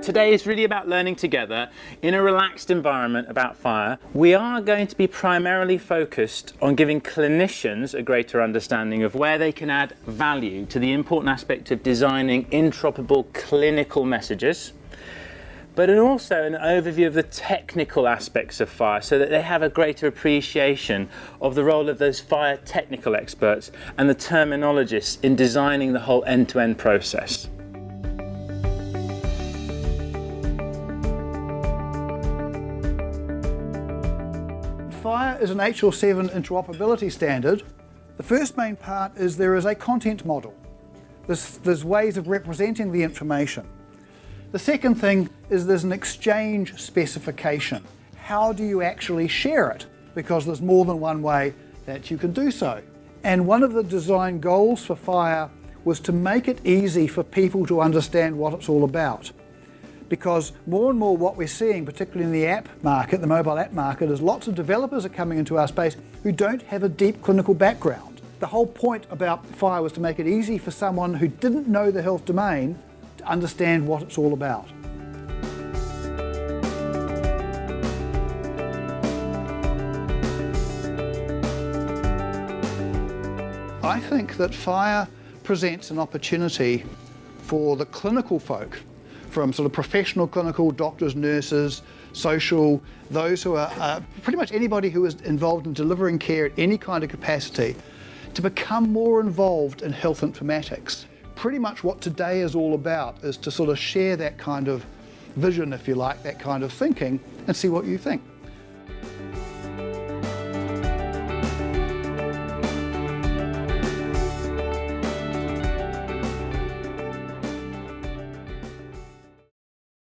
Today is really about learning together in a relaxed environment about fire. We are going to be primarily focused on giving clinicians a greater understanding of where they can add value to the important aspect of designing interoperable clinical messages, but also an overview of the technical aspects of fire so that they have a greater appreciation of the role of those fire technical experts and the terminologists in designing the whole end-to-end process. FHIR is an HL7 interoperability standard. The first main part is there is a content model. There's ways of representing the information. The second thing is there's an exchange specification. How do you actually share it? Because there's more than one way that you can do so. And one of the design goals for FHIR was to make it easy for people to understand what it's all about. Because more and more what we're seeing, particularly in the app market, the mobile app market, is lots of developers are coming into our space who don't have a deep clinical background. The whole point about FHIR was to make it easy for someone who didn't know the health domain to understand what it's all about. I think that FHIR presents an opportunity for the clinical folk, from sort of professional clinical, doctors, nurses, social, those who are pretty much anybody who is involved in delivering care at any kind of capacity, to become more involved in health informatics. Pretty much what today is all about is to sort of share that kind of vision, if you like, that kind of thinking, and see what you think.